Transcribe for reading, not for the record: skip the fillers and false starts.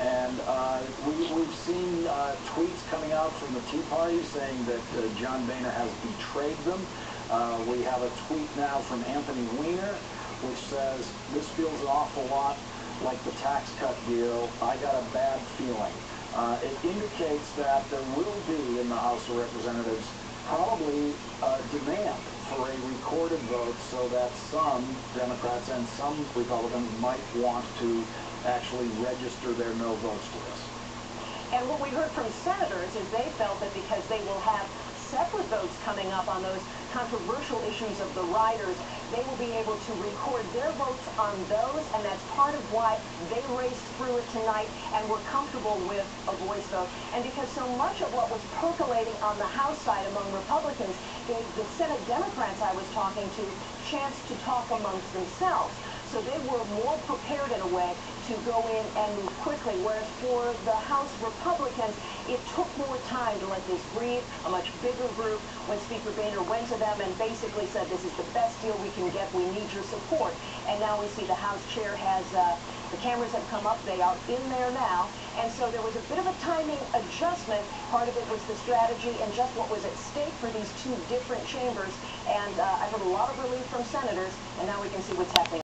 And we've seen tweets coming out from the Tea Party saying that John Boehner has betrayed them. We have a tweet now from Anthony Weiner, which says, "This feels an awful lot like the tax cut deal. I got a bad feeling." It indicates that there will be in the House of Representatives probably a demand for a recorded vote so that some Democrats and some Republicans might want to actually register their no votes to this. And what we heard from senators is they felt that because they will have separate votes coming up on those controversial issues of the riders, they will be able to record their votes on those, and that's part of why they raced through it tonight and were comfortable with a voice vote. And because so much of what was percolating on the House side among Republicans gave the Senate Democrats I was talking to chance to talk amongst themselves. So they were more prepared in a way to go in and move quickly, whereas for the House Republicans, it took more time to let this breathe. A much bigger group when Speaker Boehner went to them and basically said, "This is the best deal we can get. We need your support." And now we see the House chair has, the cameras have come up. They are in there now. And so there was a bit of a timing adjustment. Part of it was the strategy and just what was at stake for these two different chambers. And I heard a lot of relief from senators, and now we can see what's happening.